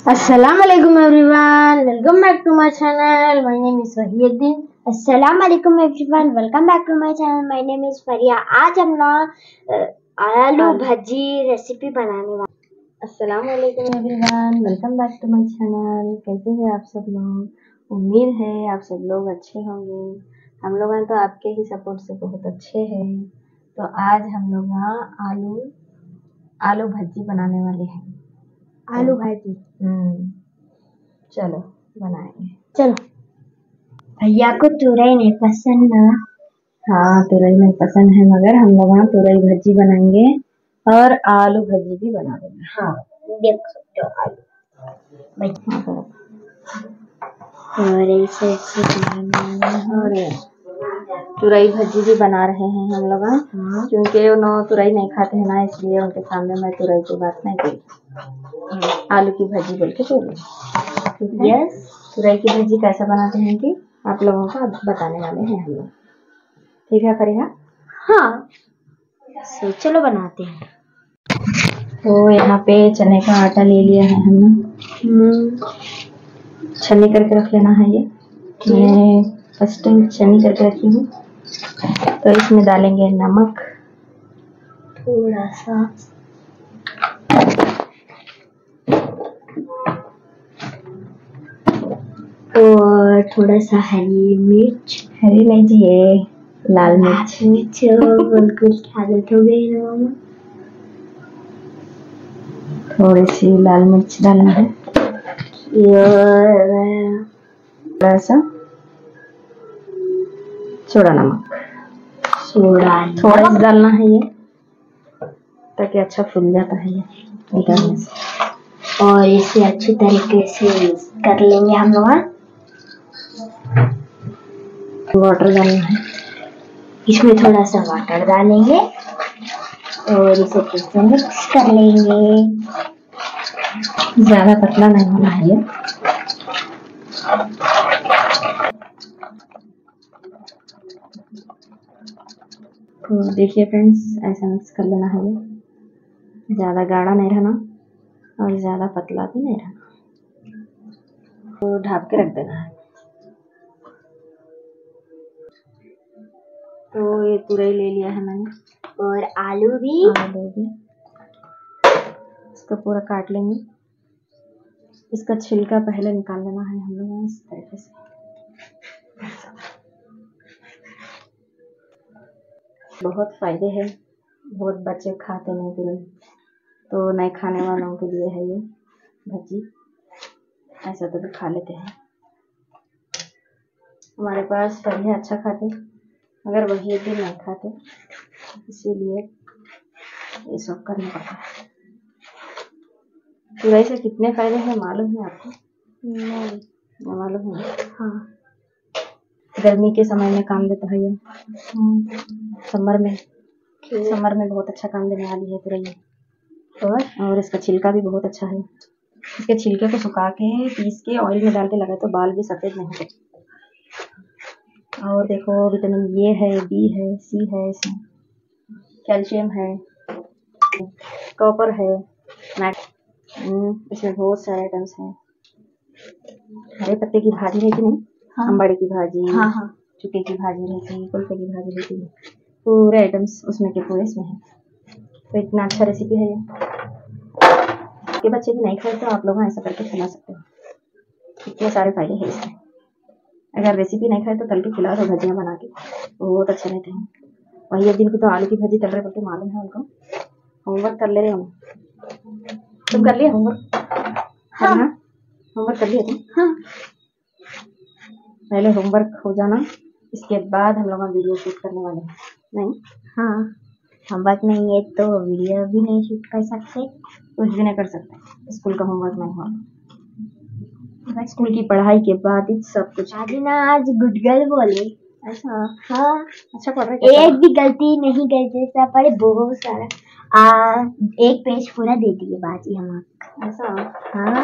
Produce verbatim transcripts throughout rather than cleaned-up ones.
Assalamu alaikum everyone, welcome back to my channel. My name is Wahiuddin. Assalamu alaikum everyone, welcome back to my channel. My name is Faria. आज हम लोग आलू bhaji recipe बनाने वाले। Assalamu alaikum everyone, welcome back to my channel. कैसे हैं आप सब लोग? उम्मीद है आप सब लोग अच्छे होंगे। हम लोग तो आपके ही सपोर्ट से बहुत अच्छे हैं। तो आज हम लोग यहाँ आलू आलू भजी बनाने वाले हैं। आलू भाजी हम्म चलो बनाएंगे। चलो। भैया को तुरई नहीं पसंद ना। हाँ तुरई नहीं पसंद है, मगर हम लोग यहाँ तुरई भजी बनाएंगे और आलू भजी भी बना देंगे। हाँ देख सकते हो आलू और ऐसे और तुरई भजी भी बना रहे हैं हम लोग, क्योंकि उन्होंने तुरई नहीं खाते हैं ना, इसलिए उनके सामने मैं तुरई की बात नहीं की, आलू की भजी बोल के बोल रही। यस, तुरई की भजी कैसे बनाते हैं कि आप लोगों को बताने वाले हैं हम लोग। ठीक है फरीहा? हाँ so, चलो बनाते हैं। तो यहाँ पे चने का आटा ले लिया है हमने, छन्नी करके रख लेना है। ये मैं फर्स्ट टाइम छन्नी करके रखी हूँ। तो इसमें डालेंगे नमक थोड़ा सा, और थोड़ा सा हरी मिर्च। हरी मिर्च, ये लाल मिर्च। मिर्च बिल्कुल आदत हो गई है। थोड़ी सी लाल मिर्च डालना है, थोड़ा सा सोडा नमक, सोडा थोड़ा सा डालना है ये, ताकि अच्छा फूल जाता है ये निकालने से। और इसे अच्छी तरीके से कर लेंगे हम लोग। वाटर डालना है, इसमें थोड़ा सा वाटर डालेंगे और इसे फिर से मिक्स कर लेंगे। ज्यादा पतला नहीं होना है ये। तो देखिए फ्रेंड्स, ऐसा मिक्स कर लेना है ये। ज्यादा गाढ़ा नहीं रहना और ज्यादा पतला भी नहीं रहना। तो ढक के रख देना है। तो ये तुरई ले लिया है मैंने और आलू भी आलू भी इसको पूरा काट लेंगे। इसका छिलका पहले निकाल लेना है हम लोग इस तरीके से। बहुत फायदे हैं, बहुत बच्चे खाते नहीं तुरई, तो नहीं खाने वालों के लिए है ये भजी। ऐसा तो भी खा लेते हैं। हमारे पास फरिया अच्छा खाते, मगर वही एक दिन नहीं खाते, इसीलिए ये सब करना पड़ता है। तुरई से कितने फायदे हैं मालूम है आपको? नहीं मालूम है? हाँ, गर्मी के समय में काम देता है ये। समर में समर में बहुत अच्छा काम देने वाली है तुरई। और और इसका छिलका भी बहुत अच्छा है। इसके छिलके को सुखा के पीस के ऑयल में डाल के लगाए तो बाल भी सफेद नहीं होते। और देखो विटामिन ए है, बी है, सी है, इसमें कैल्शियम है, कॉपर है, इसमें बहुत सारे आइटम्स हैं। हरे पत्ते की भाजी है कि नहीं? हाँ। अम्बाड़ी की भाजी, हाँ हाँ, चुके की भाजी रहती है, कुल्फे की भाजी रहती है, पूरे आइटम्स उसमें के पूरे इसमें है। तो इतना अच्छा रेसिपी है ये। के बच्चे भी नहीं खाए तो आप लोग ऐसा करके खिला सकते हो। इतने सारे फायदे हैं इसमें। अगर रेसिपी नहीं खाए तो तल के खिला दो भजियाँ बना के, बहुत अच्छे रहते हैं। वही एक दिन की तो आलू की भजी तल रहे बोलते मालूम है उनको। होमवर्क कर ले रहे हो? तुम कर लिया होमवर्क? हाँ हाँ, होमवर्क कर लिया तुम? हाँ। पहले होमवर्क हो जाना, इसके बाद हम लोग वीडियो शूट करने वाले हैं। नहीं? हाँ, होमवर्क नहीं है तो वीडियो भी नहीं शूट कर सकते, कुछ भी नहीं कर सकते। स्कूल का होमवर्क नहीं हुआ, स्कूल की पढ़ाई के बाद ही सब कुछ। आज ना आज गुड गर्ल बोले। ऐसा? हाँ, अच्छा पढ़ रहे? एक भी गलती नहीं करते, सब पढ़े बहुत सारा। आ, एक पेज पूरा दे दिए बाजी हम। ऐसा? हाँ।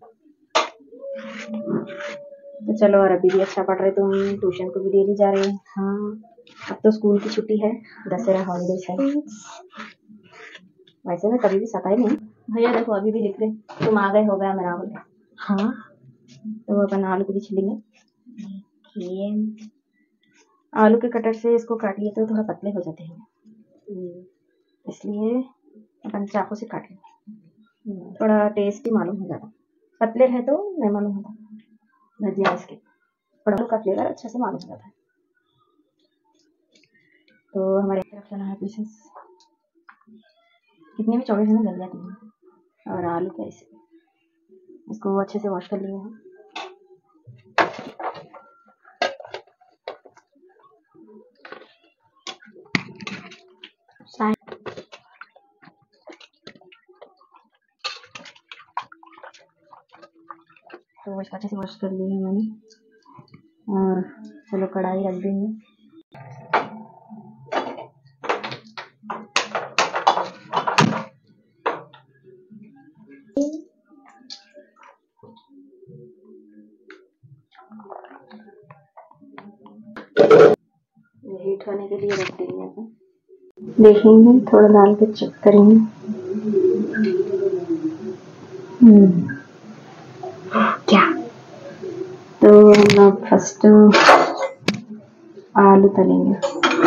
तो चलो, और अभी भी अच्छा पढ़ रहे तुम, ट्यूशन को भी डेली जा रहे हैं। हाँ, अब तो स्कूल की छुट्टी है, दशहरा हॉलीडेज है। वैसे मैं कभी भी सताई नहीं भैया। देखो अभी भी लिख रहे, तुम आ गए हो गया मेरा बोले। हाँ, तो अपन आलू को भी छिलेंगे। देखिए आलू के कटर से इसको काटिए तो थोड़ा पतले हो जाते हैं, इसलिए अपन चाकू से काट लेंगे। थोड़ा टेस्टी मालूम हो जाता, पतले रहे तो नहीं मालूम होता भजिया इसके, थोड़ा का फ्लेवर अच्छा से मालूम हो जाता है। तो हमारे तरफ चला है पीसेस, कितने भी चौड़े हैं ना गल जाती हैं। और आलू का इसे इसको अच्छे से वॉश कर लिए हैं। तो इसको अच्छे से वॉश कर लिए हैं मैंने, और चलो कढ़ाई रख देंगे। हीट होने के लिए रख देंगे अपन, देखेंगे थोड़ा डाल के चेक करेंगे। हम्म क्या, तो हम लोग फर्स्ट आलू तलेंगे।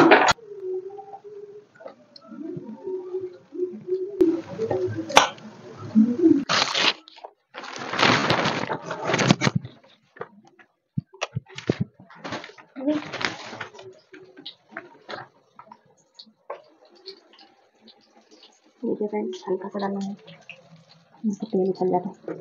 देखिए फ्रेंड्स, हल्का सा डालना है, इससे तेल निकल जाता है।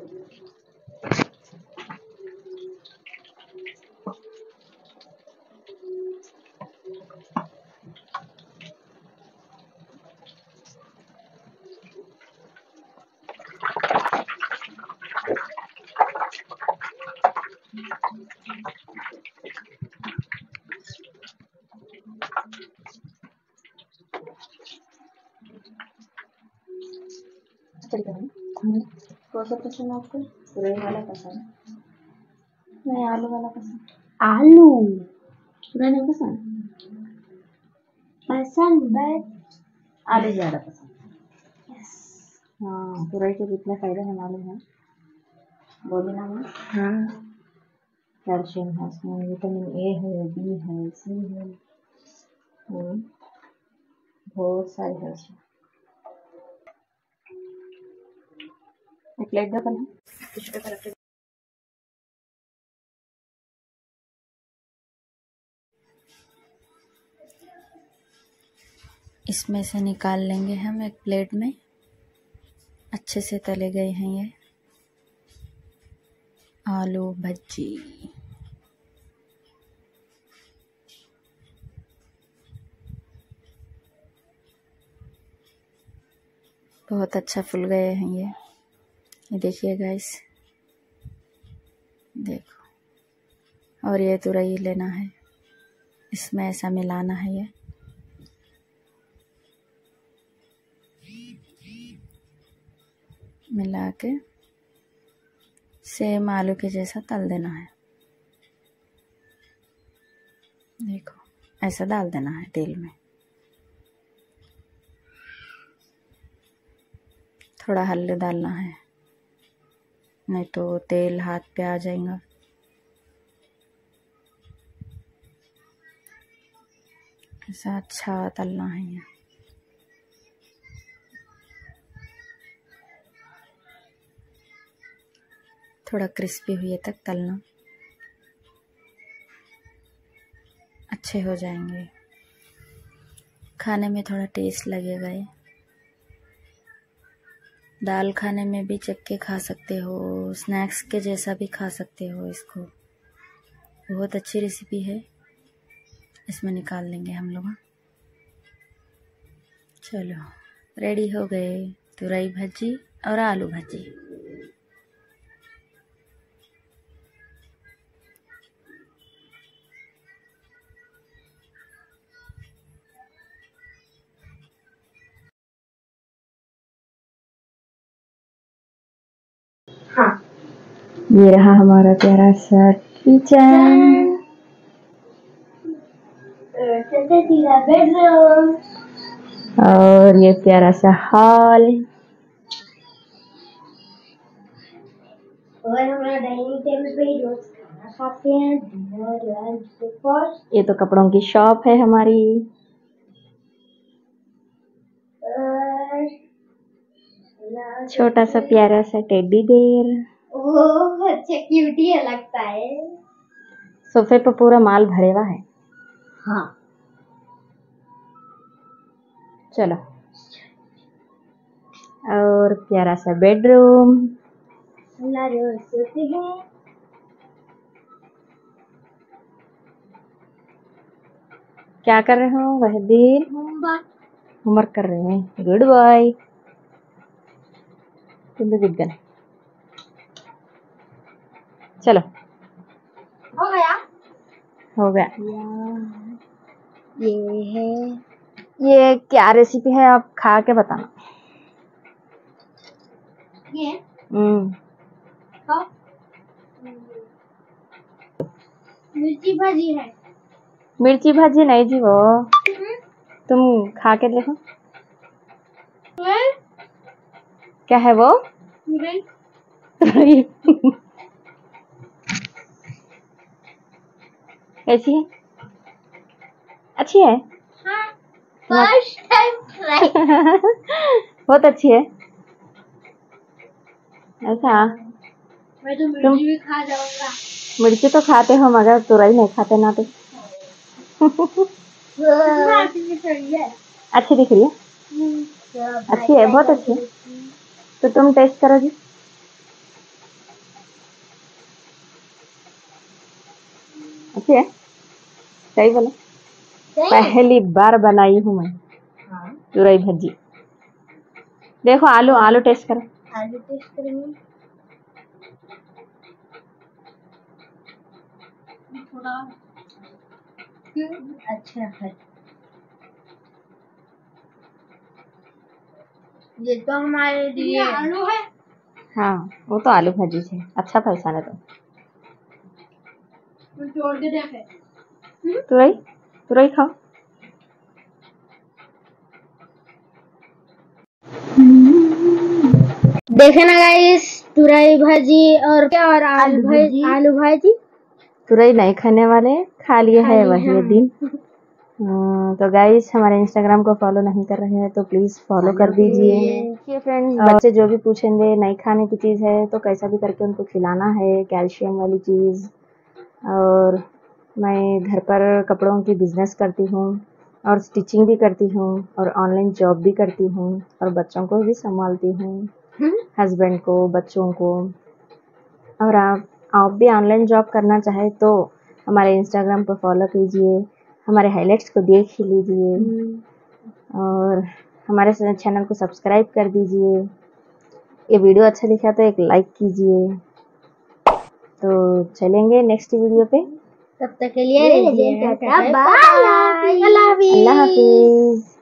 कौन सा पसंद है आपको, पूरे वाला पसंद? नहीं, आलू वाला पसंद। आलू पूरा नहीं पसंद? पसंद बट आलू ज़्यादा पसंद। हाँ, तुरई के जितने फायदे हैं मालूम है, बोले ना मैं। हाँ, कैल्शियम है इसमें, विटामिन ए है, बी है, सी है, बहुत सारे है इसमें। एक प्लेट दो अपन टिश्यू पेपर रख। इसमें से निकाल लेंगे हम एक प्लेट में। अच्छे से तले गए हैं ये आलू भज्जी। बहुत अच्छा फूल गए हैं ये ये देखिए गाइस, देखो। और ये तुरई लेना है, इसमें ऐसा मिलाना है, ये मिला के सेम आलू के जैसा तल देना है। देखो ऐसा डाल देना है तेल में, थोड़ा हल्दी डालना है, नहीं तो तेल हाथ पे आ जाएगा। ऐसा अच्छा तलना है ये। थोड़ा क्रिस्पी हुए तक तलना, अच्छे हो जाएंगे। खाने में थोड़ा टेस्ट लगेगा ये। दाल खाने में भी चक्के खा सकते हो, स्नैक्स के जैसा भी खा सकते हो इसको। बहुत अच्छी रेसिपी है। इसमें निकाल लेंगे हम लोग। चलो रेडी हो गए तुरई भजी और आलू भजी। हाँ, ये रहा हमारा प्यारा सा किचन, बेडरूम और ये प्यारा सा हॉल, और हमारा डाइनिंग टेबल पे ही रोज खाना खाते हैं, डिनर, लंच, ब्रेकफास्ट। ये तो कपड़ों की शॉप है हमारी। छोटा सा प्यारा सा टेडी बेयर। ओह अच्छा क्यूटी है लगता है। सोफे पे पूरा माल भरे हुआ है। हाँ चलो, और प्यारा सा बेडरूम। सोते हैं। क्या कर रहे हो वहदीन? होमवर्क। होमवर्क कर रहे हैं। Good boy. दिग्गन। चलो, हो गया हो गया। ये है, ये क्या रेसिपी है, आप खा के बताना। ये हम्म हाँ मिर्ची भाजी है। मिर्ची भाजी नहीं जी, वो तुम खा के देखो। क्या है वो? कैसी है? अच्छी है। हाँ फर्स्ट टाइम ट्राई। बहुत अच्छी है। ऐसा मैं तो मिर्ची भी खा जाऊंगा। मिर्ची तो खाते हो मगर तुरई नहीं खाते ना। तो अच्छी दिख रही है। अच्छी है, बहुत अच्छी है। तो तुम टेस्ट करो जी। अच्छी है, सही बोला। पहली बार बनाई हूँ मैं तुरई भजी। देखो आलू, आलू टेस्ट करो। आलू टेस्ट करेंगे। थोड़ा अच्छा है। ये तो हमारे लिए आलू है। हाँ वो तो आलू भाजी है। अच्छा पैसा ना। तो तोड़ के देखे तुरई, तुरई खाओ। देखे ना गाइस, तुरई भाजी और क्या और आलू भाजी। आलू भाजी तुरई नहीं खाने वाले खा लिए है वही हाँ। दिन। तो गाइस हमारे इंस्टाग्राम को फॉलो नहीं कर रहे हैं तो प्लीज फॉलो कर दीजिए। फ्रेंड्स, बच्चे जो भी पूछेंगे नहीं खाने की चीज है तो कैसा भी करके उनको खिलाना है, कैल्शियम वाली चीज। और मैं घर पर कपड़ों की बिजनेस करती हूँ और स्टिचिंग भी करती हूँ और ऑनलाइन जॉब भी करती हूँ और बच्चों को भी संभालती हूँ, हस्बैंड को, बच्चों को। और आप आप भी ऑनलाइन जॉब करना चाहे तो हमारे इंस्टाग्राम पर फॉलो कीजिए, हमारे हाइलाइट्स को देख ही लीजिए और हमारे चैनल को सब्सक्राइब कर दीजिए। ये वीडियो अच्छा लिखा तो एक लाइक कीजिए। तो चलेंगे नेक्स्ट वीडियो पे। तब तक के लिए बाय। अल्लाह हाफिज।